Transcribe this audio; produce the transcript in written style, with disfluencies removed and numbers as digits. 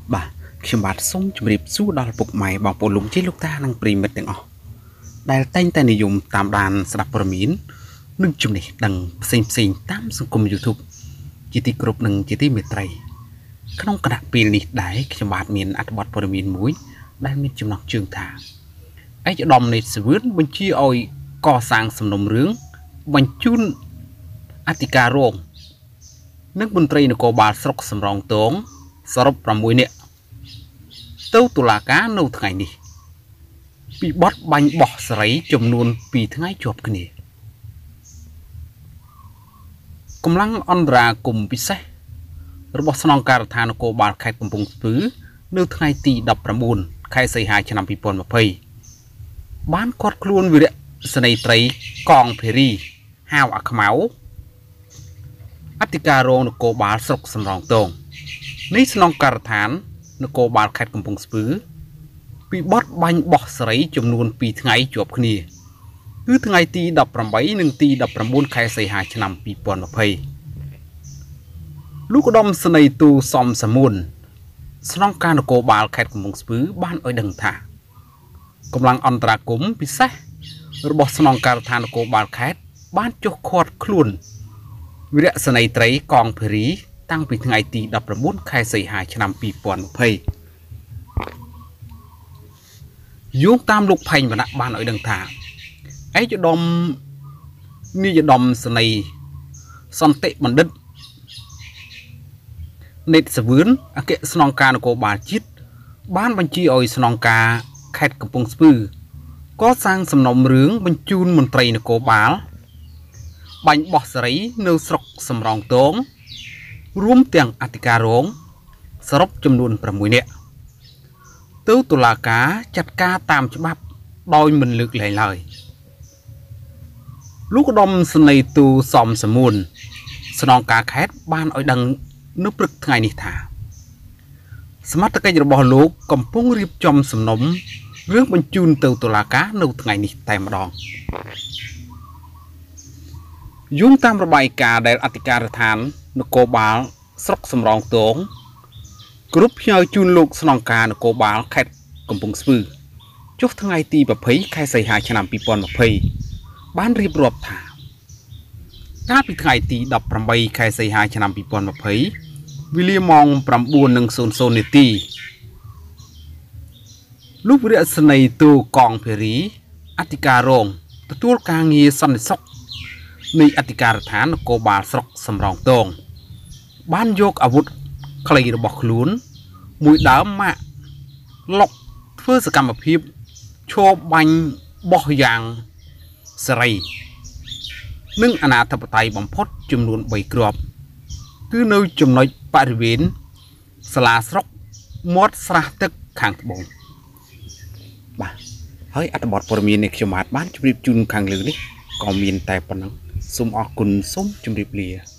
Bà, khi bạn sống trong điệp xu đó là bục mày bằng bộ lũng chế lúc ta năng prì mệt tiếng ỏ. Đại tên tên này dùng tạm đàn sạp bờ miến. Nâng chung này đằng xem tám xuống cùng YouTube. Chỉ tí group nâng chỉ tí mệt trầy. Không có đặc biệt này đáy khi bạn miền át bọt bờ miến muối. Đại miền chung nọc trường thả. Ấy cho đòm này sẽ vướt bên chi ôi co sang sầm nồng rướng. Bên chun Atika rong. Nước bên trầy nó có bà sọc Samrong Tong. Sarop 6 នាក់ ទៅតុលាការនៅថ្ងៃនេះពីបទបាញ់បោះសេរីចំនួន2ថ្ងៃជាប់គ្នាកម្លាំងអន្តរាគមន៍ពិសេសរបស់ស្នងការដ្ឋាននគរបាលខេត្តកំពង់ស្ពឺនៅថ្ងៃទី 19 ខែសីហាឆ្នាំ 2020 បានឃាត់ខ្លួនវីរៈសេនីយ៍ត្រីកងភេរីហៅអាខ្មៅអធិការរងនគរបាលស្រុកសំរងទងនេះស្នងការដ្ឋាននគរបាលខេត្តកំពង់ស្ពឺពីបទបាញ់បោះសេរីចំនួន2ថ្ងៃជាប់គ្នាគឺថ្ងៃទី 18 និងទី 19 ខែសីហាឆ្នាំ 2020 លោកឧត្តមសេនីយ៍ទូសំសមួនស្នងការនគរបាលខេត្តកំពង់ស្ពឺបានឲ្យដឹងថាកម្លាំងអន្តរាគមន៍ពិសេសរបស់ស្នងការដ្ឋាននគរបាលខេត្តបានចុះឃាត់ខ្លួនវីរៈសេនីយ៍ត្រីកងភេរីតាំងពីថ្ងៃទី 19 ខែសីហាឆ្នាំ 2020 យោងតាមលោកផែងវណ្ណៈបានឲ្យដឹងថាឯកឧត្តមនាយឧត្តមសេនីយ៍សន្តិបណ្ឌិតនេតសវឿនអគ្គស្នងការនគរបាលជាតិបានបញ្ជាឲ្យស្នងការខេត្តកំពង់ស្ពឺកសាងសំណុំរឿងបញ្ជូនមន្ត្រីនគរបាលបាញ់បោះសេរីនៅស្រុកសំរងទងរួមទាំងអធិការរងសរុបចំនួន 6 នាក់ទៅតុលាការចាត់ការតាមច្បាប់ដោយមិនលើកលែងឡើយលោកឧត្តមសេនីយ៍ទូសំសមួនស្នងការខេត្តបានឲ្យដឹងនៅព្រឹកថ្ងៃនេះថាសមត្ថកិច្ចរបស់លោកកំពុងរៀបចំសំណុំរឿងបញ្ជូនទៅតុលាការនៅថ្ងៃនេះតែម្ដងយោងតាមរបាយការណ៍ដែលអធិការដ្ឋាននគរបាលស្រុកសំរងទងគ្រប់ផ្ញើជូនលោកស្នងការនគរបាលខេត្តកំពង់ស្ពឺចុះថ្ងៃទី 20 ខែសីហាឆ្នាំ 2020 បានរៀបរាប់ថាកាលពីថ្ងៃទី 18 ខែសីហាឆ្នាំ 2020 វេលាម៉ោង 9:00 នាទីលោកវីរៈសេនីយ៍ទូកងភេរីអធិការរងទទួលការងារសន្តិសុខនៃអធិការដ្ឋាននគរបាលស្រុកសំរងទងបានយកអាវុធខ្លីរបស់ខ្លួនមួយដើមម៉ាក់ឡុកធ្វើសកម្មភាពឈរបាញ់បោះយ៉ាងសេរីនិងអនាធិបតេយ្យបំផុតចំនួន 3 គ្រាប់គឺនៅចំណុចបរិវេណសាលាស្រុកមាត់ស្រះទឹកខាងត្បូងបាទហើយអត្ថបទព័ត៌មាននេះខ្ញុំបាទបានជម្រាបជូនខាងលើនេះក៏មានតែប៉ុណ្ណឹងសូមអរគុណសូមជម្រាបលា